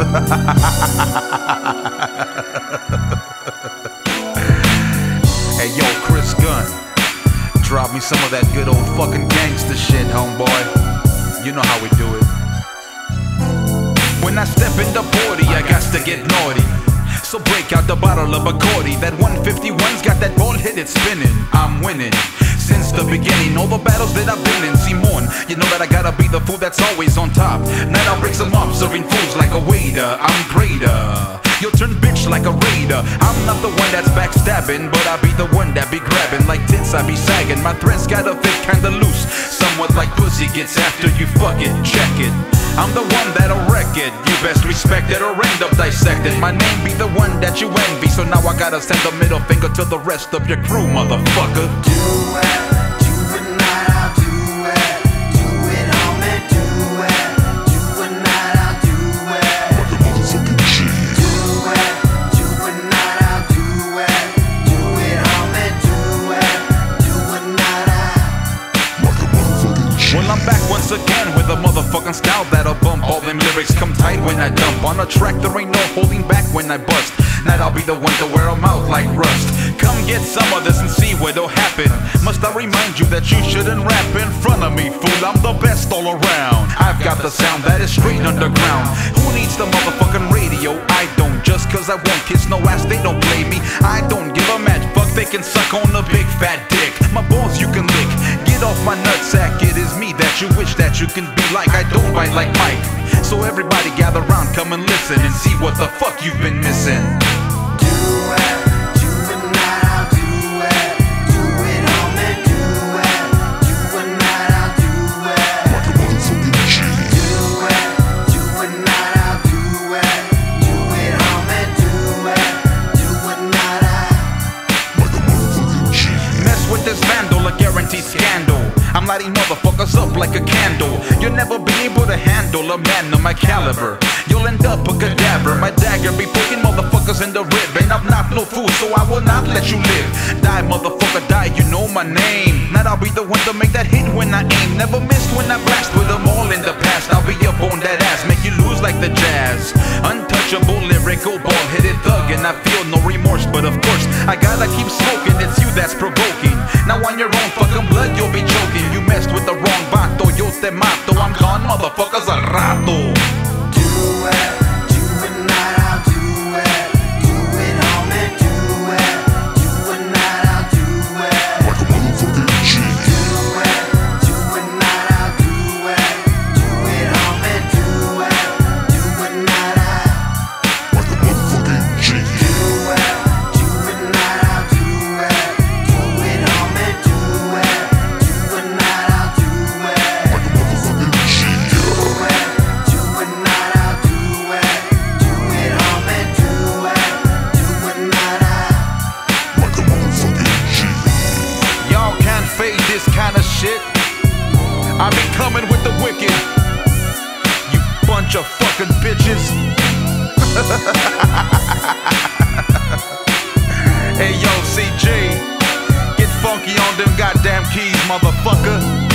Hey yo, Chris Gunn, drop me some of that good old fucking gangster shit, homeboy. You know how we do it. When I step in the party, I got to get naughty. So break out the bottle of Bacardi. That 151's got that ball hit it spinning. I'm winning since the beginning. All the battles that I've been in. Simon, you know that I gotta be the fool that's always on top. Night I'll break them up, serving fools like a waiter. I'm greater. You'll turn bitch like a raider. I'm not the one that's backstabbing, but I be the one that be grabbing. Like tits, I be sagging. My threads gotta fit kinda loose. Somewhat like pussy gets after you fuck it. Check it. I'm the one that'll wreck it. You best respect it or end up dissected. My name be the one that you envy, so now I gotta send a middle finger to the rest of your crew, motherfucker. Do it, do it night, I'll do it. Do it, homie, do it. Do it night, I'll do it. Like a motherfucking G. Do it night, I'll do it. Do it, homie, do it. Do it night, Like a motherfucking G. Well, I'm back once again with a motherfucking style that'll bump. All them lyrics come tight when I dump. On a track there ain't no holding back when I bust. Now I'll be the one to wear 'em out like rust. Come get some of this and see what'll happen. Must I remind you that you shouldn't rap in front of me, fool? I'm the best all around. I've got the sound that is straight underground. Who needs the motherfucking radio? I don't. Just cause I won't kiss no ass, they don't play me. I don't give a match. Fuck, they can suck on a big fat dick. My balls you can lick. Get off my nutsack. It is me that you wish that you can be like. I don't bite like Mike. So everybody gather round, come and listen and see what the fuck you've been missing. do it night, I'll do it. Do it, homie, do it. Do it night, I'll do it. Like a motherfucking G. Do it night, I'll do it. Do it, homie, do it. Do it night, Like a motherfucking G. Mess with this vandal, a guaranteed scandal. I'm lighting motherfuckers up like a candle. You'll never be able to handle a man of my caliber. You'll end up a cadaver. My dagger be poking motherfuckers in the rib. And I'm not no fool, so I will not let you live. Die, motherfucker, die, you know my name. Now I'll be the one to make that hit when I aim. Never missed when I blast, put them all in the past. I'll be up on that ass, make you lose like the jazz. Untouchable, lyrical, ball-headed thug. And I feel no remorse, but of course I gotta keep smoking. It's you that's provoking. Now on your own fucking blood, you'll be choking. You messed with the wrong vato, yo te mato. I'm gone, motherfuckers, al rato. do it night, I'll do it. Do it, homie, do it. Do it night, I'll do it. Like a motherfucking G. Do it night, I'll do it. Do it, homie, do it. Do it night, Like a motherfucking G. do it night, I'll do it. Do it, homie, do it. Do it night, I'll do it. Like a motherfucking G. Do it night, I'll do it. Do it, homie, do it. Do it night, Like a motherfucking G. Y'all can't fade this kind of shit. I be coming with the wicked. You bunch of fucking bitches. Hey yo, CJ, get funky on them goddamn keys, motherfucker.